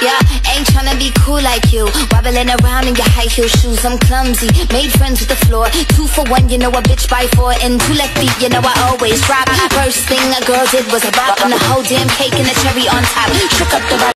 Yeah, ain't tryna be cool like you, wobbling around in your high heel shoes. I'm clumsy, made friends with the floor. 2 for 1, you know a bitch by 4. And 2 left feet, you know I always drop. First thing a girl did was a bop, and the whole damn cake and the cherry on top. Shook up the